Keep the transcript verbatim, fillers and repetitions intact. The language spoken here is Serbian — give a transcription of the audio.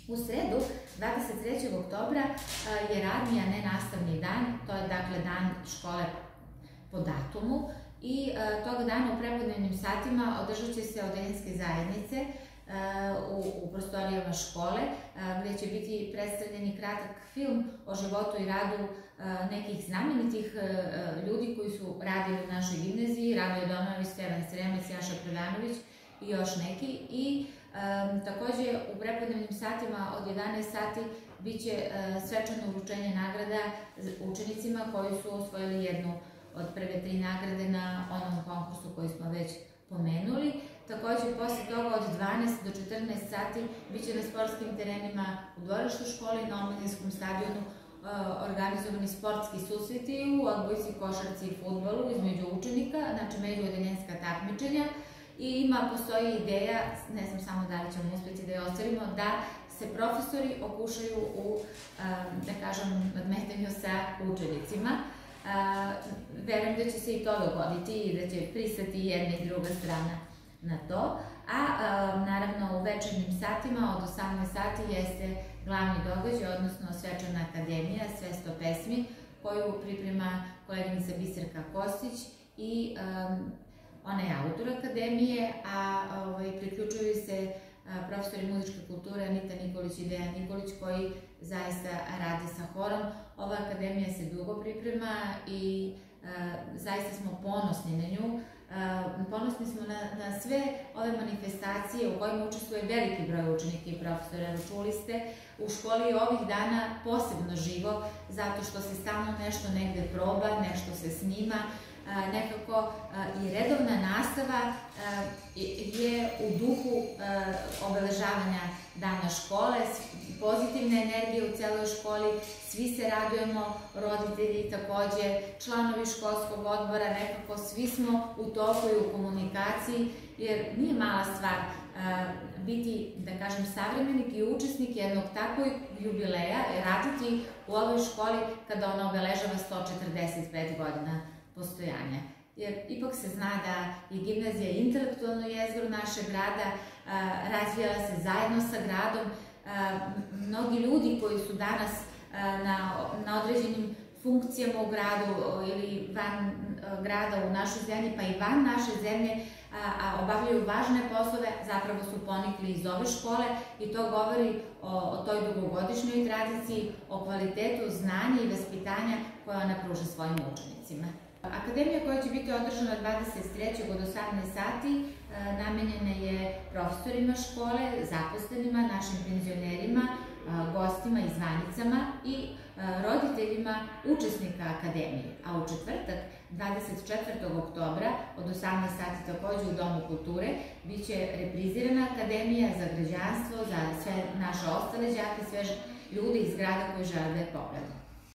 U sredu, dvadeset trećeg oktobra, je radni, a ne nastavni dan, to je dakle dan škole po datumu i toga dana u prepodnevnim satima održat će se odeljenske zajednice u prostorijama škole, gde će biti predstavljeni kratak film o životu i radu nekih znamenitih ljudi koji su radili u našoj gimnaziji, Radoje Domanović, Stevan Sremac, Jaša Prevanović i još neki. I takođe u prepodnevnim satima od jedanaest sati biće svečano uručenje nagrada učenicima koji su osvojili jednu od prve tri nagrade na onom konkursu koji smo već pomenuli. Takođe, posle toga od dvanaest do četrnaest sati biće na sportskim terenima u dvorištu škole i na omladinskom stadionu organizovani sportski susreti u odbojci, košarci i fudbalu između učenika, znači međuodeljenska takmičenja. I ima, postoji ideja, ne znam samo da li ćemo uspeti da je ostvarimo, da se profesori okušaju u, da kažem, nadmetanju sa učenicima. Verujem da će se i to dogoditi i da će pristati jedna i druga strana na to. A naravno u večernjim satima od osamnaest sati jeste glavni događaj, odnosno svečana akademija, sve sto pesmi, koju priprema koleginica Biserka Kostić i ona je autor akademije, a priključuju se profesori muzičke kulture Anita Nikolić i Dejan Nikolić, koji zaista rade sa horom. Ova akademija se dugo priprema i zaista smo ponosni na nju. Ponosni smo na sve ove manifestacije u kojima učestvuje veliki broj učenika i profesora. Čuli ste, u školi je ovih dana posebno živo, zato što se stalno nešto negde proba, nešto se snima, nekako i redovna nastava je u duhu obeležavanja dana škole, pozitivna energija u celoj školi, svi se radujemo, roditelji takođe, članovi školskog odbora, nekako svi smo u toku i u komunikaciji, jer nije mala stvar biti, da kažem, savremenik i učesnik jednog takvog jubileja, raditi u ovoj školi kada ona obeležava sto četrdeset pet godina postojanja. Jer ipak se zna da je gimnazija intelektualno jezgro našeg grada, razvijala se zajedno sa gradom. Mnogi ljudi koji su danas na određenim funkcijama u gradu ili van grada u našoj zemlji, pa i van naše zemlje, a obavljaju važne poslove, zapravo su ponikli iz ove škole i to govori o toj dugogodišnjoj tradiciji, o kvalitetu znanja i vaspitanja koje ona pruža svojim učenicima. Akademija koja će biti održana dvadeset trećeg od osamnaest sati namenjena je profesorima škole, zaposlenima, našim penzionerima, gostima i zvanicama i roditeljima učesnika akademije. A u četvrtak, dvadeset četvrtog oktobra od osamnaest sati takođe u Domu kulture biće reprizirana akademija za građanstvo, za sve naše ostale đake, sve ljude iz grada koji žele da je pogledaju.